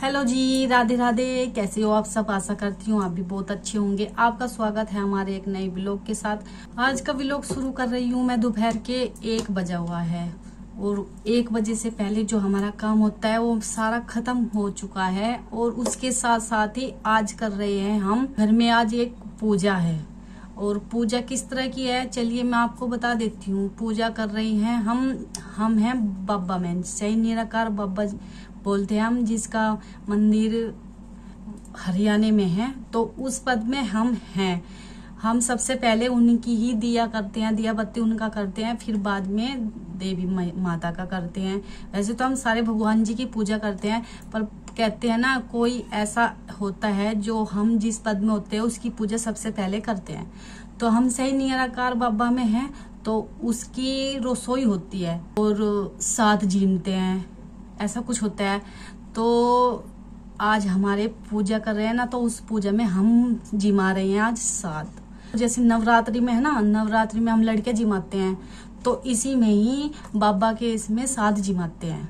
Hello जी, राधे राधे। कैसे हो आप सब? आशा करती हूँ आप भी बहुत अच्छे होंगे। आपका स्वागत है हमारे एक नए व्लॉग के साथ। आज का व्लॉग शुरू कर रही हूँ मैं। दोपहर के 1 बजा हुआ है और 1 बजे से पहले जो हमारा काम होता है वो सारा खत्म हो चुका है। और उसके साथ साथ ही आज कर रहे हैं हम घर में आज एक पूजा है। और पूजा किस तरह की है चलिए मैं आपको बता देती हूँ। पूजा कर रही हैं हम हैं बाबा में, सही निराकार बाबा बोलते हैं हम, जिसका मंदिर हरियाणा में है। तो उस पद में हम हैं। हम सबसे पहले उनकी ही दिया करते हैं, दिया बत्ती उनका करते हैं, फिर बाद में देवी माता का करते हैं। वैसे तो हम सारे भगवान जी की पूजा करते हैं, पर कहते हैं ना कोई ऐसा होता है जो हम जिस पद में होते हैं उसकी पूजा सबसे पहले करते हैं। तो हम सही निराकार बाबा में हैं तो उसकी रसोई होती है और 7 जीमते हैं, ऐसा कुछ होता है। तो आज हमारे पूजा कर रहे हैं ना, तो उस पूजा में हम जिमा रहे हैं आज 7। जैसे नवरात्रि में है ना, नवरात्रि में हम लड़के जिमाते हैं, तो इसी में ही बाबा के इसमें 7 जिमाते हैं।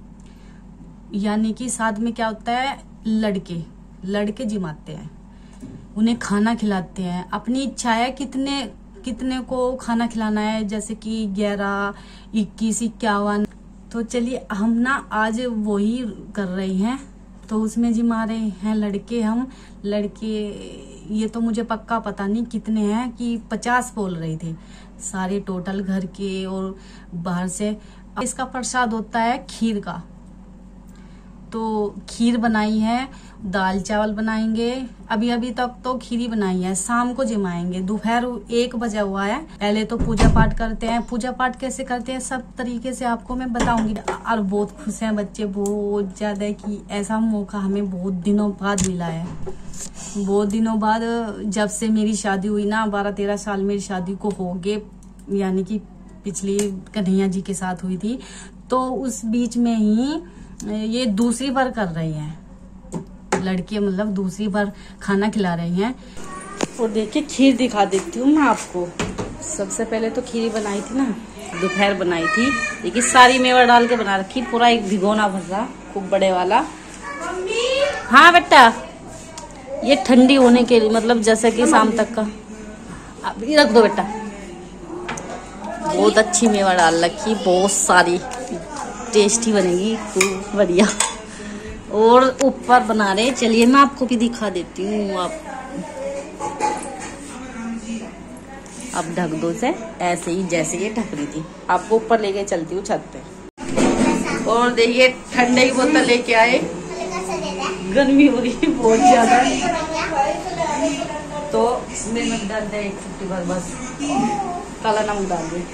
यानी कि 7 में क्या होता है, लड़के जिमाते हैं, उन्हें खाना खिलाते हैं। अपनी इच्छा है कितने को खाना खिलाना है, जैसे कि 11, 21, 51। तो चलिए हम ना आज वही कर रहे हैं। तो उसमें जिमा रहे हैं लड़के ये तो मुझे पक्का पता नहीं कितने हैं, कि 50 बोल रहे थे सारे टोटल घर के और बाहर से। इसका प्रसाद होता है खीर का। तो खीर बनाई है, दाल चावल बनाएंगे। अभी तक तो खीर ही बनाई है, शाम को जिमाएंगे। दोपहर 1 बजा हुआ है। पहले तो पूजा पाठ करते हैं। पूजा पाठ कैसे करते हैं सब तरीके से आपको मैं बताऊंगी। और बहुत खुश हैं बच्चे बहुत ज्यादा कि ऐसा मौका हमें बहुत दिनों बाद मिला है। बहुत दिनों बाद, जब से मेरी शादी हुई ना, 12-13 साल मेरी शादी को हो गए। यानी कि पिछली कन्हैया जी के साथ हुई थी, तो उस बीच में ही ये दूसरी बार कर रही हैं लड़के, मतलब दूसरी बार खाना खिला रही हैं। और देखिए खीर दिखा देती हूँ मैं आपको। सबसे पहले तो खीर बनाई थी ना, दोपहर बनाई थी। देखिए सारी मेवा डाल के बना रखी, पूरा एक भिगोना भर रहा, खूब बड़े वाला। हाँ बेटा, ये ठंडी होने के लिए, मतलब जैसे कि शाम तक का। अब ये रख दो बेटा। बहुत अच्छी मेवा डाल रखी, बहुत सारी, टेस्टी बनेगी, खूब बढ़िया। और ऊपर बना रहे, चलिए मैं आपको भी दिखा देती हूँ। अब ढक दो से ऐसे ही जैसे ये ढक रही थी। आपको ऊपर लेके चलती हूँ छत पे। और देखिए ठंडे की बोतल लेके आए, गर्मी हो रही है बहुत ज्यादा। तो नमक डाल दे 1 चुटकी भर, बस काला नमक डाल दे।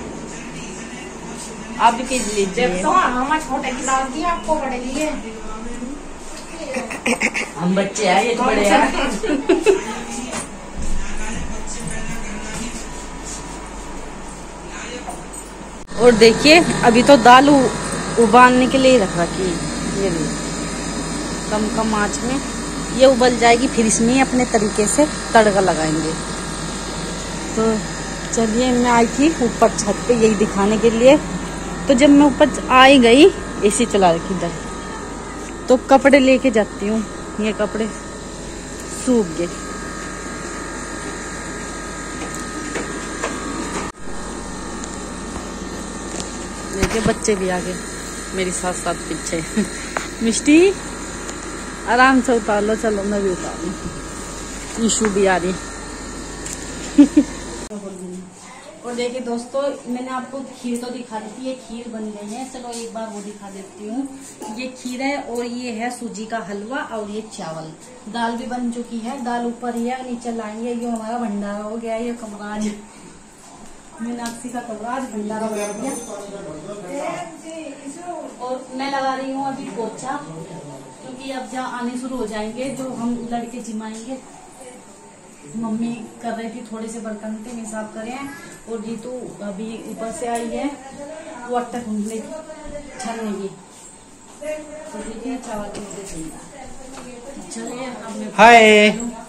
आप भी पी लीजिए। तो हम छोटे की डाल दी, आपको बड़े लिए। हम बच्चे हैं, ये तो बड़े हैं। और देखिए अभी तो दाल उबालने के लिए रख रखी है। ये कम आंच में ये उबल जाएगी, फिर इसमें अपने तरीके से तड़का लगाएंगे। तो चलिए मैं आई थी ऊपर छत पे यही दिखाने के लिए। तो जब मैं ऊपर आई गई, एसी चला रखी इधर, तो कपड़े लेके जाती हूँ। ये कपड़े सूख गए। देखिए बच्चे भी आ गए मेरे साथ साथ पीछे। मिष्टी आराम से उतार लो, चलो मैं भी उतार लूँ। ईशू भी आ रही। और देखिए दोस्तों, मैंने आपको खीर तो दिखा दी थी, ये खीर बन गई है। चलो एक बार वो दिखा देती हूँ। ये खीर है और ये है सूजी का हलवा और ये चावल। दाल भी बन चुकी है, दाल ऊपर ही है, नीचे लाएंगे। ये हमारा भंडारा हो गया। ये कमराज मीनाक्षी का कमराज भंडारा बना दिया। और मैं लगा रही हूँ अभी पोछा, क्योंकि अब जहाँ आने शुरू हो जाएंगे जो हम लड़के जिमाएंगे। मम्मी कर रही थी, थोड़े से बर्तन थे मैं साफ करें। और जीतू अभी ऊपर से आई है, वो आटा घूमने छलने की। तो देखिए चावल चलिए अब हाय।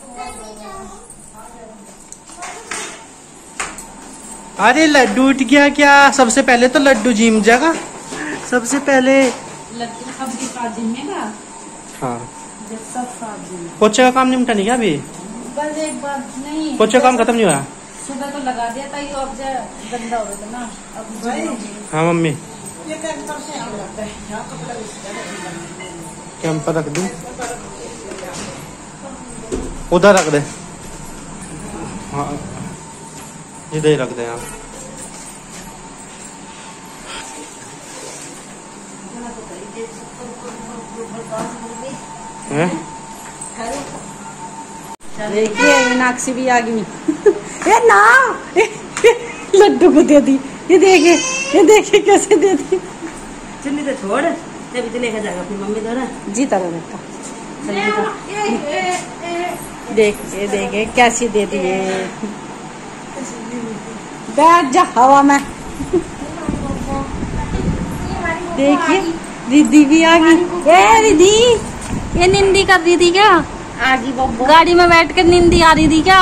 अरे लड्डू उठ गया क्या? सबसे पहले तो लड्डू जिम जाएगा। सबसे पहले लड्डू अब दिखा जिमेगा। हाँ जब सब साफ दिए। पोछे का काम निपटा नहीं क्या अभी? बस एक बार नहीं, पोछे का काम खत्म नहीं हुआ? सुबह तो लगा दिया था, ये अब गंदा हो गया था ना। अब हाँ मम्मी कैंपर रख दूं, उधर रख दे। हाँ इधर ही रख दे। यहाँ देखिए मीनाक्षी भी आ गई। ये ना लड्डू को दे दी, ये देखे कैसे दे दी। चुन्नी तो छोड़, तभी तो लेकर जाएगा अपनी मम्मी द्वारा। जीता रहा बेटा, देखे कैसी दे दी है। बैठ जा हवा में। देखिए दीदी भी आ गई। ए दीदी, ये निंदी कर रही थी क्या? आगी बब्बो गाड़ी में बैठ कर निंदी आ रही थी क्या?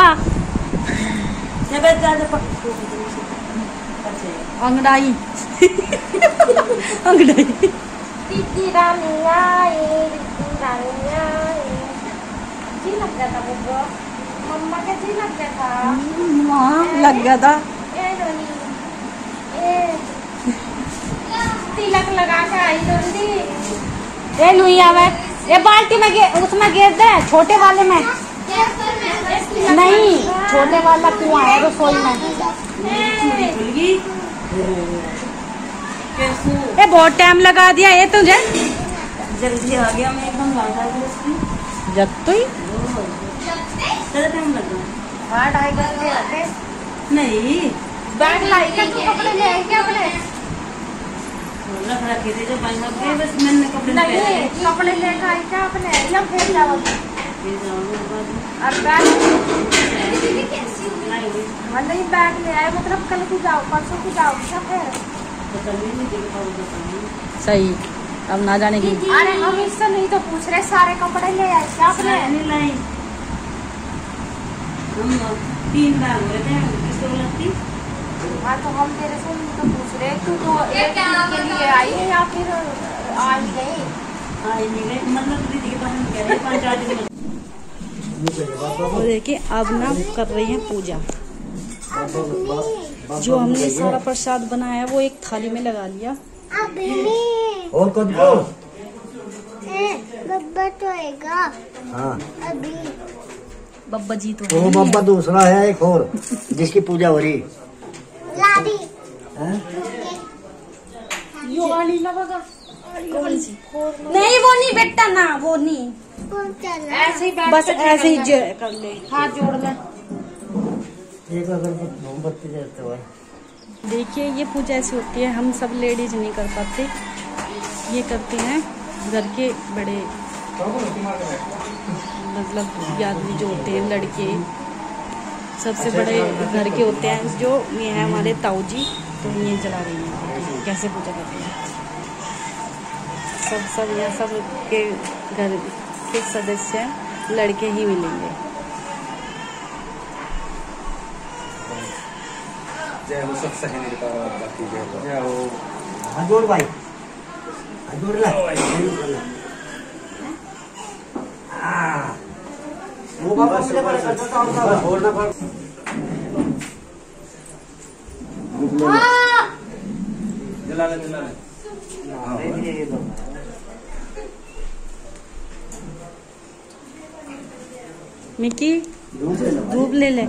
अंगड़ाई अंगड़ाई। दीदी रानी आई, दीदी रानी आई। जी लग गया था बब्बो, मम्मा का जी लग गया था। वहाँ लग गया था। ए रोनी, ए तिलक लगा के आई रोनी। ए लुइया में, ये बाल्टी में उसमें गिर दे, छोटे वाले में नहीं, छोटे वाला कुआं है रसोई में। ये बहुत टाइम लगा दिया ये तुझे। जल्दी आ गया, मैं एकदम जब तो ही टाइम लगा। 2:30 घंटे लगे। नहीं बैग लाई क्या, तू कपड़े ले आई क्या अपने? रख रखे थे जो बन गए, बस मैंने कपड़े नहीं पहने। कपड़े लेकर आई क्या अपने, या फिर जाओ फिर जाऊंगी बाद में। और बैग नहीं नहीं बैग ले आए, मतलब कल को जाओ परसों को जाओ क्या फिर? पता नहीं देख पाऊंगा। सही, अब ना जाने की। अरे हम इससे नहीं तो पूछ रहे, सारे कपड़े ले आए क्या अपने? नहीं लाई, हम 3 बार हो रहे थे, किसको लगती? हाँ तो हम तेरे से नहीं तो पूछ रहे, तू तो एक दिन के लिए आई है या फिर आ ही गई? आई नहीं गई, मतलब दीदी के पास हम कह रहे 5-4 दिन। तो देखिए अब ना कर रही है पूजा। जो हमने सारा प्रसाद बनाया है वो एक थाली में लगा लिया। और कुछ बोल। बब्बा तो आएगा हाँ अभी। बब्बा जी तो वो बब्बा दूसरा है, एक और जिसकी पूजा हो रही। लाडी हैं? यो वाली लगेगा। कौन सी? नहीं वो नहीं बेटा, ना वो नहीं, ऐसे ही बैठ बस के ऐसे ही कर ले। हाथ जोड़ ले। एक अगर मोमबत्ती जलते हुए। देखिए ये पूजा ऐसी होती है, हम सब लेडीज नहीं कर पाते, ये करते हैं घर के बड़े, मतलब आदमी जो होते हैं, लड़के सबसे बड़े घर के होते हैं। जो ये है हमारे ताऊ जी, तो ये जला रही हैं। कैसे पूजा करते हैं सब यहाँ सब के घर के सदस्य हैं, लड़के ही मिलेंगे। हाथ जोड़ भाई, हाथ जोड़ ला। वो बाबा मुझे बड़ा करता था, और छोड़ना पड़। जला ले। मिकी धूप ले ले।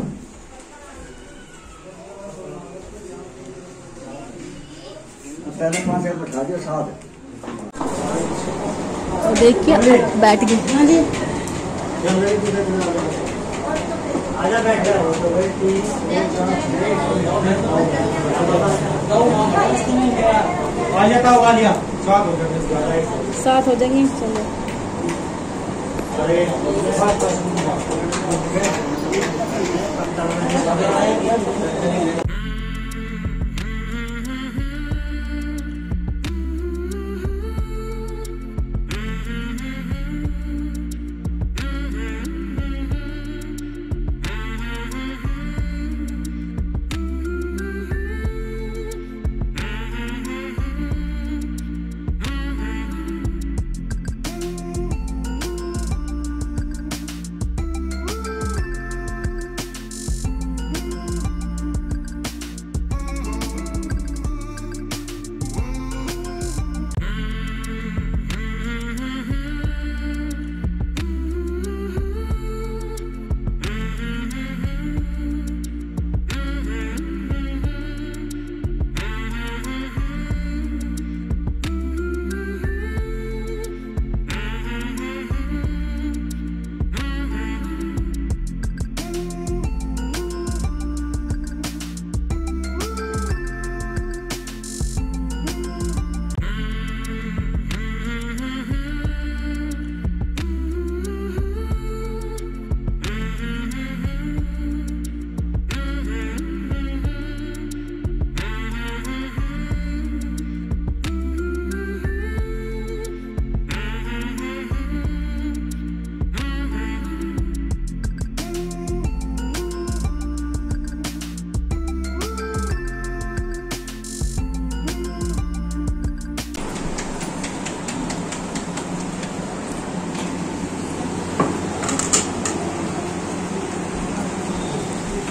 पहले 5 मिनट बैठा दिया साथ। और देखिए बैठ गई। हाँ जी आजा बैठ जा। साथ हो जाएंगे। चलो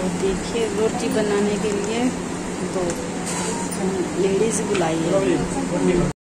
तो देखिए रोटी बनाने के लिए तो लेडीज बुलाई है।